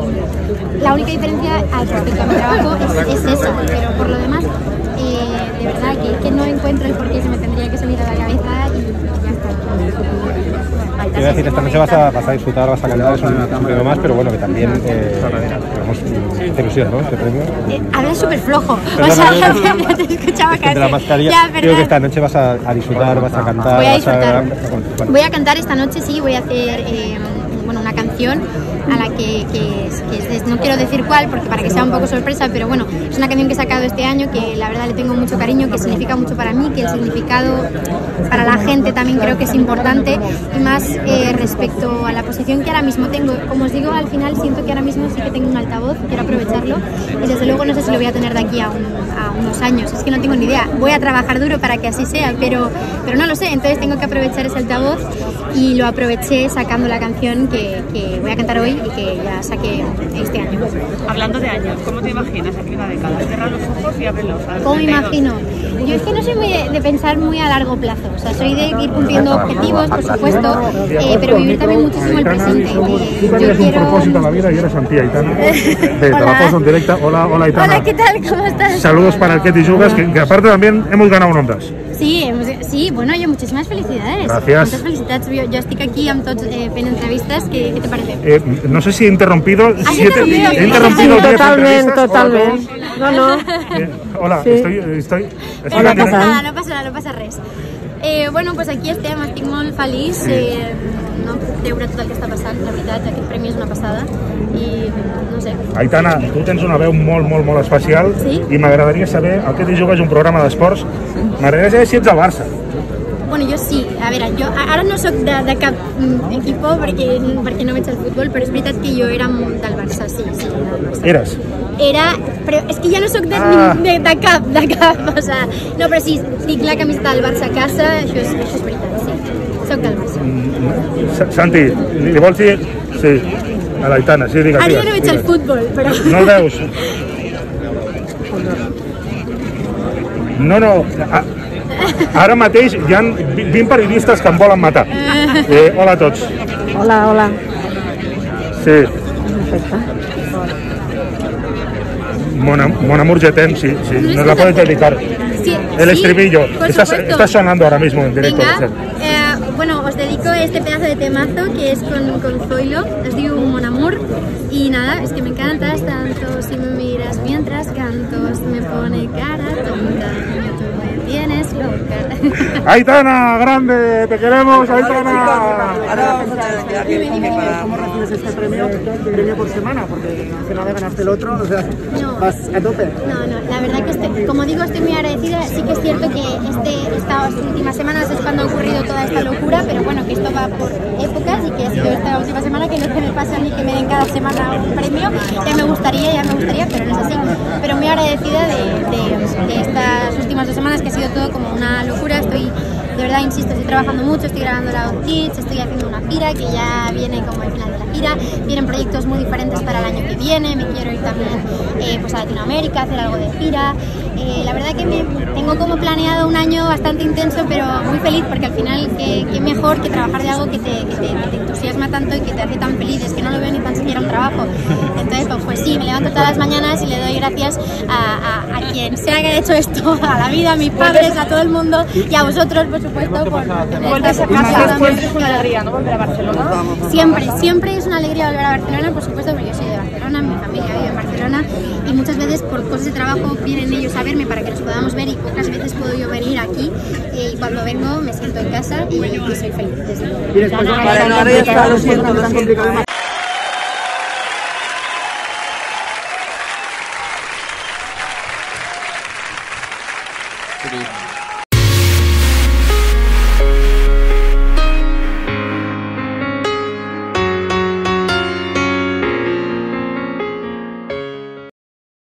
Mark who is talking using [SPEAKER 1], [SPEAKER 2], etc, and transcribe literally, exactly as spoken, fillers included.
[SPEAKER 1] la única diferencia respecto a mi trabajo es, es esa, pero por lo demás, eh, de verdad que, que no encuentro el por qué se me tendría que subir a la cabeza y ya está.
[SPEAKER 2] Te iba a decir, esta noche vas a, vas a disfrutar, vas a cantar, es un, un premio más, pero bueno, que también eh, digamos, te ilusiona, ¿no? Este premio.
[SPEAKER 1] Eh, hablas súper flojo, o sea, ya te escuchaba casi.
[SPEAKER 2] La mascarilla, ya, creo que esta noche vas a, a disfrutar, vas a cantar.
[SPEAKER 1] Voy a disfrutar.
[SPEAKER 2] A, bueno.
[SPEAKER 1] Voy a cantar esta noche, sí, voy a hacer eh, bueno, una canción a la que, que, es, que es, no quiero decir cuál, porque para que sea un poco sorpresa, pero bueno, es una canción que he sacado este año que la verdad le tengo mucho cariño, que significa mucho para mí, que el significado para la gente también creo que es importante, y más eh, respecto a la posición que ahora mismo tengo. Como os digo, al final siento que ahora mismo sí que tengo un altavoz, quiero aprovecharlo, y desde luego no sé si lo voy a tener de aquí a, un, a unos años, es que no tengo ni idea. Voy a trabajar duro para que así sea, pero, pero no lo sé, entonces tengo que aprovechar ese altavoz, y lo aproveché sacando la canción que, que voy a cantar hoy y que ya saqué este año.
[SPEAKER 3] Hablando de años, ¿cómo te imaginas aquí una década? Cierra los ojos y ábrelos.
[SPEAKER 1] ¿Cómo me imagino? Yo es que no soy muy de, de pensar muy a largo plazo, o sea, soy de ir cumpliendo objetivos, por supuesto, eh, pero vivir también muchísimo el presente. Eh,
[SPEAKER 4] Tú tenías un propósito en la vida y eres Santi Aitana, de Trabajo en Directa. Hola, hola Aitana.
[SPEAKER 1] Hola, ¿qué tal? ¿Cómo estás?
[SPEAKER 4] Saludos para el que te jugas, que, que aparte también hemos ganado un Ondas.
[SPEAKER 1] Sí, hemos, sí, bueno, oye, muchísimas felicidades.
[SPEAKER 4] Gracias.
[SPEAKER 1] Muchas felicidades. Jo, jo estic aquí amb tots eh, fent entrevistes. ¿Qué, ¿Qué te parece?
[SPEAKER 4] Eh, no sé si he interrumpido.
[SPEAKER 1] ¿Has
[SPEAKER 4] siete,
[SPEAKER 1] interrumpido?
[SPEAKER 4] He interrumpido
[SPEAKER 5] sí, totalmente,
[SPEAKER 4] hola,
[SPEAKER 5] totalmente. No, no.
[SPEAKER 4] Eh, hola,
[SPEAKER 5] Sí.
[SPEAKER 4] estoy, estoy, estoy
[SPEAKER 1] Eh, no
[SPEAKER 4] en
[SPEAKER 1] passa
[SPEAKER 4] directo.
[SPEAKER 1] nada, no passa nada, no passa res. Eh, bueno, pues aquí estem, estic molt feliç. Eh, no puc creure tot el que està passant, la veritat, aquest premi és una passada. I no sé.
[SPEAKER 4] Aitana, tu tens una veu molt, molt, molt especial,
[SPEAKER 1] sí?
[SPEAKER 4] I m'agradaria saber el que t'hi jugues un programa d'esports. M'agradaria saber si ets del Barça.
[SPEAKER 1] Bueno, jo sí, a veure, jo ara no sóc de, de cap mm, equipo perquè, perquè no veig el futbol, però és veritat que jo era molt del Barça, sí, sí, del Barça.
[SPEAKER 4] Eres?
[SPEAKER 1] Era, però és que ja no sóc de,
[SPEAKER 4] Ah.
[SPEAKER 1] de, de cap, de cap, o sea, no, però sí, tinc la camiseta del Barça a casa, això és, això és veritat, sí, sóc del Barça.
[SPEAKER 4] Santi, li vols dir... Sí, a l'Aitana, sí, digues.
[SPEAKER 1] Ara ja no veig el futbol, però...
[SPEAKER 4] No el veus? No, no, a, ara mateix hi ha vint periodistes que em volen matar. Eh, hola a tots.
[SPEAKER 5] Hola, hola.
[SPEAKER 4] Sí.
[SPEAKER 5] Perfecte.
[SPEAKER 4] Mon, mon amor Jetem, sí, sí, nos la puedes dedicar.
[SPEAKER 1] Sí,
[SPEAKER 4] El
[SPEAKER 1] sí,
[SPEAKER 4] estribillo,
[SPEAKER 1] por
[SPEAKER 4] está,
[SPEAKER 1] supuesto.
[SPEAKER 4] está sonando ahora mismo en directo.
[SPEAKER 1] Venga, eh, bueno, os dedico este pedazo de temazo que es con, con Zoilo, os digo Mon Amour, y nada, es que me encantas tanto, si me miras mientras canto, me pone cara tonta, tú me tienes loca.
[SPEAKER 4] Aitana, grande, te queremos, Aitana.
[SPEAKER 6] ¿Cómo recibes este premio? ¿Premio por semana? Porque hace nada ganaste el otro, o sea,
[SPEAKER 1] No.
[SPEAKER 6] vas a tope.
[SPEAKER 1] No, no, la verdad que estoy, como digo, estoy muy agradecida. Sí que es cierto que este, estas últimas semanas es cuando ha ocurrido toda esta locura, pero bueno, que esto va por épocas y que ha sido esta última semana, que no es que me pase a mí que me den cada semana un premio. Ya me gustaría, ya me gustaría, pero no es así. Pero muy agradecida de, de, de estas últimas dos semanas, que ha sido todo como una locura. Estoy, de verdad, insisto, estoy trabajando mucho, estoy grabando la Hot Kids, estoy haciendo una gira que ya viene como el final de la gira. Vienen proyectos muy diferentes para el año que viene, me quiero ir también eh, pues a Latinoamérica, hacer algo de gira. Eh, la verdad que me, tengo como planeado un año bastante intenso, pero muy feliz, porque al final qué, qué mejor que trabajar de algo que te, que, te, que te entusiasma tanto y que te hace tan feliz, es que no lo veo ni tan siquiera un trabajo. Entonces, pues, pues sí, me levanto todas las mañanas y le doy gracias a, a, a quien sea que haya hecho esto, a la vida, a mis padres, a todo el mundo y a vosotros, por supuesto, por
[SPEAKER 3] Vuelves a casa, después es una alegría, ¿no? Volver a Barcelona.
[SPEAKER 1] Siempre, siempre es una alegría volver a Barcelona, por supuesto, porque yo soy de Barcelona, mi familia vive en Barcelona y muchas veces por cosas de trabajo vienen ellos a verme para que nos podamos ver y pocas veces puedo yo venir aquí eh, y cuando vengo me siento en casa y, y soy feliz. Desde luego.
[SPEAKER 6] Y después de una vale, no, ahora ya está, lo siento, lo siento.
[SPEAKER 7] Good evening.